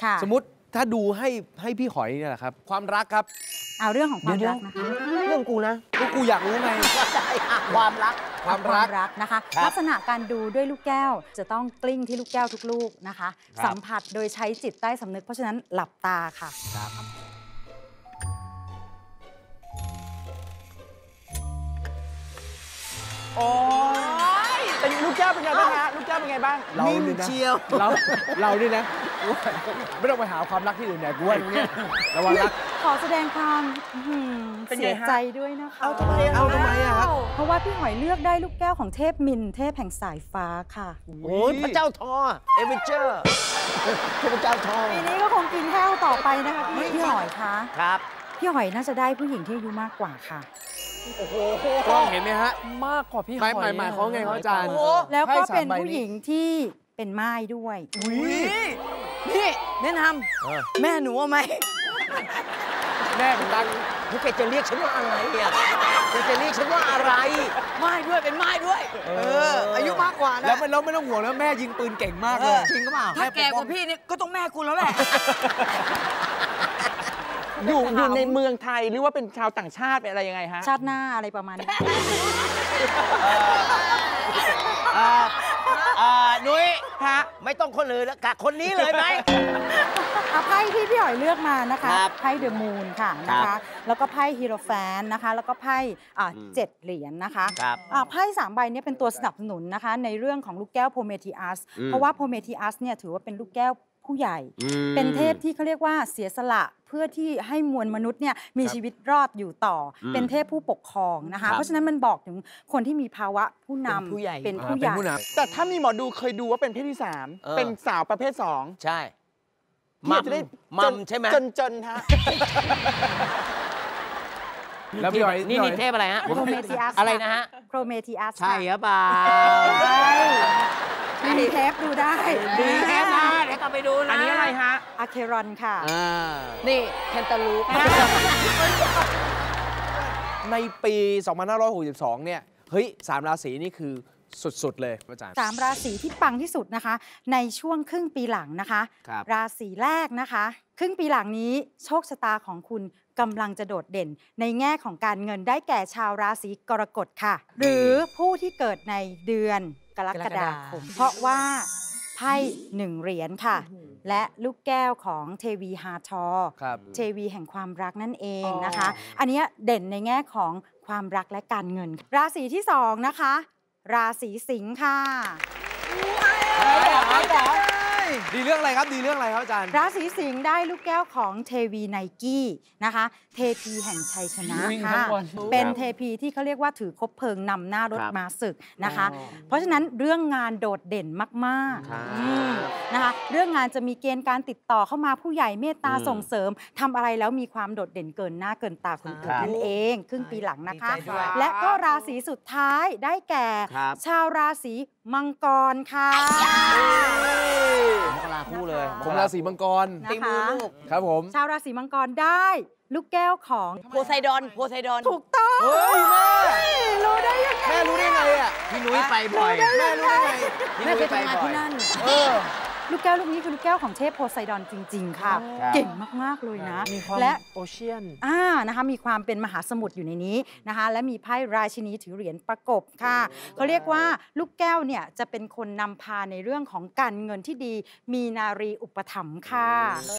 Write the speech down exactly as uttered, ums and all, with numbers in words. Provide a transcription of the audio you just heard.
สมมติถ้าดูให้ให้พี่หอยเนี่ยแหละครับความรักครับเอาเรื่องของความรักนะคะเรื่องกูนะก็กูอยากรู้ไงความรักความรักนะคะลักษณะการดูด้วยลูกแก้วจะต้องกลิ้งที่ลูกแก้วทุกลูกนะคะสัมผัสโดยใช้จิตใต้สำนึกเพราะฉะนั้นหลับตาค่ะโอ้ยเป็นลูกแก้วเป็นไงบ้างฮะลูกแก้วเป็นไงบ้างเราเนี่ยนะเราเราเนี่ยนะไม่ต้องไปหาความรักที่อื่นเนี่ยกูว่าตรงนี้ระวังรักขอแสดงความเสียใจด้วยนะคะเอาทำไมเอาทำไมอะครับเพราะว่าพี่หอยเลือกได้ลูกแก้วของเทพมินเทพแห่งสายฟ้าค่ะโอ้ยพระเจ้าทอเอเวนเจอร์พระเจ้าทอปีนี้ก็คงกินแห้วต่อไปนะคะพี่พี่หอยคะครับพี่หอยน่าจะได้ผู้หญิงที่อายุมากกว่าค่ะโอ้โหกล้องเห็นไหมฮะมากกว่าพี่หอยหมายหมายเขาไงเขาอาจารย์แล้วก็เป็นผู้หญิงที่เป็นม่ายด้วยนี่แนะนำแม่หนูเอาไหมแม่เป็นตังนี่แกจะเรียกฉันว่าอะไรอ่ะแกจะเรียกฉันว่าอะไรม่ายด้วยเป็นม่ายด้วยเอออายุมากกว่านะแล้วเราไม่ต้องห่วงแล้วแม่ยิงปืนเก่งมากเลยจริงก็เปล่าถ้าแกกว่าพี่นี่ก็ต้องแม่กูแล้วแหละอยู่อยู่ในเมืองไทยหรือว่าเป็นชาวต่างชาติเป็นอะไรยังไงฮะชาติหน้าอะไรประมาณนี้นุ้ยฮะไม่ต้องคนเลยแล้วกะคนนี้เลยไหมเอาไพ่ที่พี่หอยเลือกมานะคะไพ่เดอะมูนค่ะนะคะแล้วก็ไพ่ฮีโรแฟนนะคะแล้วก็ไพ่เจ็ดเหรียญนะคะไพ่สามใบนี้เป็นตัวสนับสนุนนะคะในเรื่องของลูกแก้วโพเมธีอัสเพราะว่าโพเมธีอัสเนี่ยถือว่าเป็นลูกแก้วผู้ใหญ่เป็นเทพที่เขาเรียกว่าเสียสละเพื่อที่ให้มวลมนุษย์เนี่ยมีชีวิตรอดอยู่ต่อเป็นเทพผู้ปกครองนะคะเพราะฉะนั้นมันบอกถึงคนที่มีภาวะผู้นำเป็นผู้ใหญ่แต่ถ้ามีหมอดูเคยดูว่าเป็นเพศที่สามเป็นสาวประเภทสองใช่มัมมัมใช่ไหมจนจนฮะแล้วพี่หอยนี่นี่เทพอะไรฮะโพเมธีอัสอะไรนะฮะโพเมธีอัสใช่หรือเปล่ามีเทปดูได้มีเทปนะเดี๋ยวกลับไปดูนะอันนี้อะไรฮะอะเครอนค่ะนี่แคนตาลูปในปีสองพันห้าร้อยหกสิบสองเนี่ยเฮ้ยสามราศีนี่คือสุดๆเลยอาจารย์สามราศีที่ปังที่สุดนะคะในช่วงครึ่งปีหลังนะคะราศีแรกนะคะครึ่งปีหลังนี้โชคชะตาของคุณกำลังจะโดดเด่นในแง่ของการเงินได้แก่ชาวราศีกรกฎค่ะหรือผู้ที่เกิดในเดือนกรกฎาคมเพราะว่าไพ่หนึ่งเหรียญค่ะและลูกแก้วของเทวีฮาทอเทวีแห่งความรักนั่นเองนะคะอันนี้เด่นในแง่ของความรักและการเงินราศีที่สองนะคะราศีสิงค์ค่ะดีเรื่องอะไรครับดีเรื่องอะไรครับอาจารย์ราศีสิงห์ได้ลูกแก้วของเทวีไนกี้นะคะเทพีแห่งชัยชนะค่ะเป็นเทพีที่เขาเรียกว่าถือคบเพลิงนำหน้ารถม้าศึกนะคะเพราะฉะนั้นเรื่องงานโดดเด่นมากๆนะคะเรื่องงานจะมีเกณฑ์การติดต่อเข้ามาผู้ใหญ่เมตตาส่งเสริมทำอะไรแล้วมีความโดดเด่นเกินหน้าเกินตาคนอื่นนั่นเองครึ่งปีหลังนะคะและก็ราศีสุดท้ายได้แก่ชาวราศีมังกรค่ะมกราคู่เลยผมราศีมังกรตีมือลูกครับผมชาวราศีมังกรได้ลูกแก้วของโพไซดอนโพไซดอนถูกต้องเฮ้ยแม่รู้ได้ยังไงแม่รู้ได้ไงอ่ะพี่นุ้ยไปบ่อยแม่รู้ได้ไงแม่เคยทำงานที่นั่นเออลูกแก้วลูกนี้คือลูกแก้วของเทพโพไซดอนจริงๆค่ะเก่งมากๆเลยนะและโอเชียนอ่านะคะมีความเป็นมหาสมุทรอยู่ในนี้นะคะและมีไพ่ราชินีถือเหรียญประกบค่ะเขาเรียกว่าลูกแก้วเนี่ยจะเป็นคนนำพาในเรื่องของการเงินที่ดีมีนารีอุปถัมภ์ค่ะ